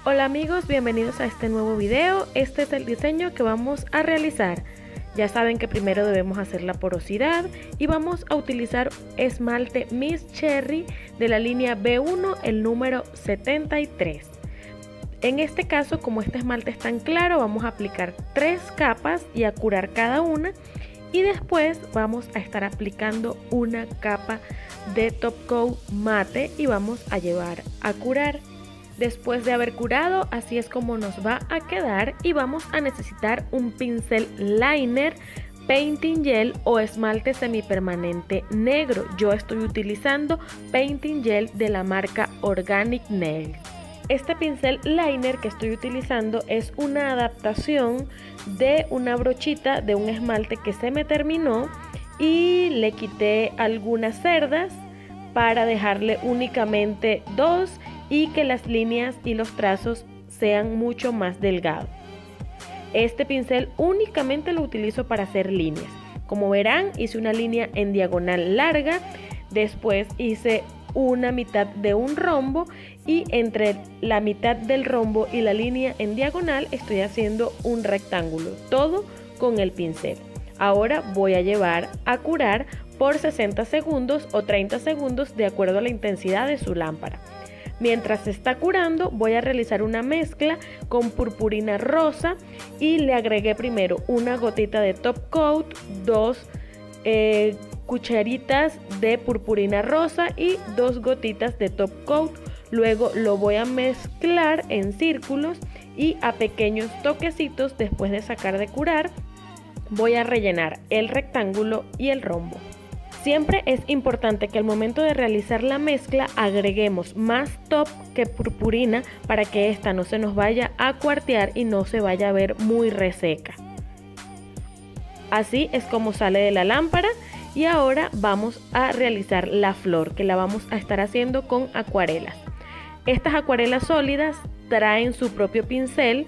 Hola amigos, bienvenidos a este nuevo video. Este es el diseño que vamos a realizar. Ya saben que primero debemos hacer la porosidad y vamos a utilizar esmalte Miss Cherry de la línea B1, el número 73. En este caso, como este esmalte es tan claro, vamos a aplicar 3 capas y a curar cada una. Y después vamos a estar aplicando una capa de top coat mate y vamos a llevar a curar. Después de haber curado, así es como nos va a quedar y vamos a necesitar un pincel liner, painting gel o esmalte semipermanente negro. Yo estoy utilizando painting gel de la marca Organic Nail. Este pincel liner que estoy utilizando es una adaptación de una brochita de un esmalte que se me terminó y le quité algunas cerdas para dejarle únicamente 2 y que las líneas y los trazos sean mucho más delgados. Este pincel únicamente lo utilizo para hacer líneas. Como verán, hice una línea en diagonal larga, después hice una mitad de un rombo y entre la mitad del rombo y la línea en diagonal estoy haciendo un rectángulo, todo con el pincel. Ahora voy a llevar a curar por 60 segundos o 30 segundos de acuerdo a la intensidad de su lámpara. Mientras se está curando, voy a realizar una mezcla con purpurina rosa y le agregué primero una gotita de top coat, 2 cucharitas de purpurina rosa y 2 gotitas de top coat. Luego lo voy a mezclar en círculos y a pequeños toquecitos. Después de sacar de curar, voy a rellenar el rectángulo y el rombo. Siempre es importante que al momento de realizar la mezcla agreguemos más top que purpurina para que esta no se nos vaya a cuartear y no se vaya a ver muy reseca. Así es como sale de la lámpara y ahora vamos a realizar la flor, que la vamos a estar haciendo con acuarelas. Estas acuarelas sólidas traen su propio pincel,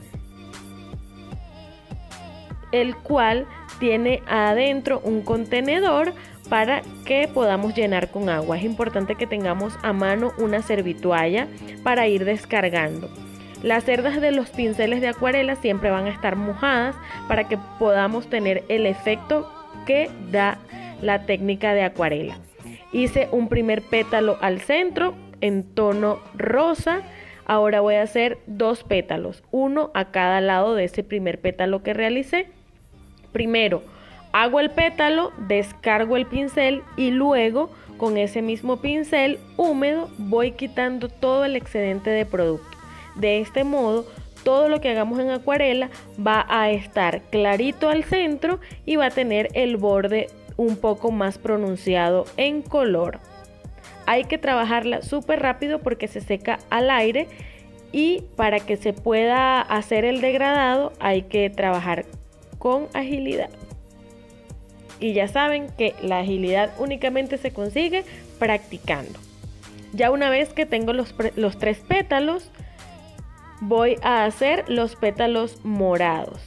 el cual tiene adentro un contenedor para que podamos llenar con agua. Es importante que tengamos a mano una servitoalla para ir descargando. Las cerdas de los pinceles de acuarela siempre van a estar mojadas para que podamos tener el efecto que da la técnica de acuarela. Hice un primer pétalo al centro en tono rosa. Ahora voy a hacer 2 pétalos, uno a cada lado de ese primer pétalo que realicé. Primero hago el pétalo, descargo el pincel y luego con ese mismo pincel húmedo voy quitando todo el excedente de producto. De este modo, todo lo que hagamos en acuarela va a estar clarito al centro y va a tener el borde un poco más pronunciado en color. Hay que trabajarla súper rápido porque se seca al aire y para que se pueda hacer el degradado hay que trabajar con agilidad. Y ya saben que la agilidad únicamente se consigue practicando. Ya una vez que tengo los 3 pétalos, voy a hacer los pétalos morados.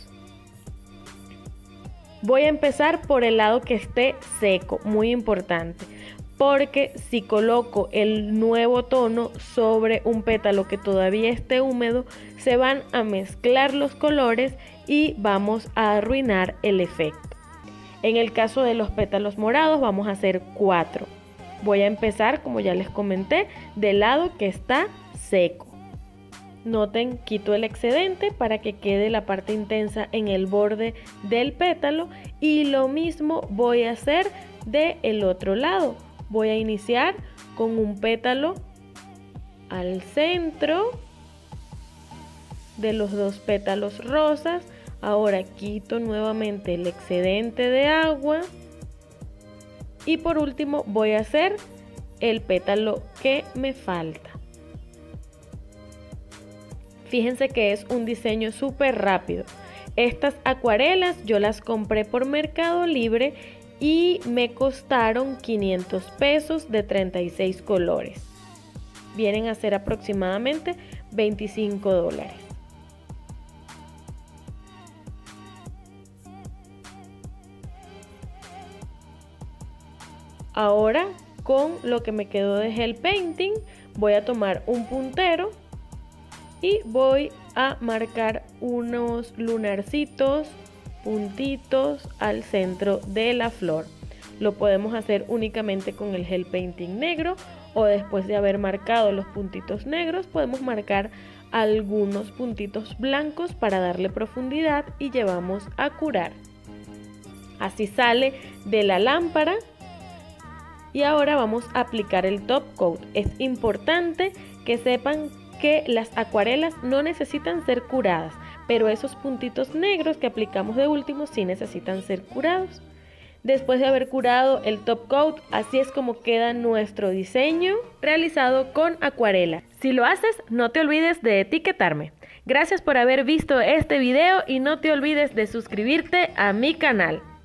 Voy a empezar por el lado que esté seco, muy importante, porque si coloco el nuevo tono sobre un pétalo que todavía esté húmedo, se van a mezclar los colores y vamos a arruinar el efecto. En el caso de los pétalos morados vamos a hacer 4. Voy a empezar, como ya les comenté, del lado que está seco. Noten, quito el excedente para que quede la parte intensa en el borde del pétalo y lo mismo voy a hacer del otro lado. Voy a iniciar con un pétalo al centro de los 2 pétalos rosas. Ahora quito nuevamente el excedente de agua y por último voy a hacer el pétalo que me falta. Fíjense que es un diseño súper rápido. Estas acuarelas yo las compré por Mercado Libre y me costaron 500 pesos de 36 colores. Vienen a ser aproximadamente $25. Ahora con lo que me quedó de gel painting voy a tomar un puntero y voy a marcar unos lunarcitos, puntitos al centro de la flor. Lo podemos hacer únicamente con el gel painting negro, o después de haber marcado los puntitos negros podemos marcar algunos puntitos blancos para darle profundidad y llevamos a curar. Así sale de la lámpara. Y ahora vamos a aplicar el top coat. Es importante que sepan que las acuarelas no necesitan ser curadas, pero esos puntitos negros que aplicamos de último sí necesitan ser curados. Después de haber curado el top coat, así es como queda nuestro diseño realizado con acuarela. Si lo haces, no te olvides de etiquetarme. Gracias por haber visto este video y no te olvides de suscribirte a mi canal.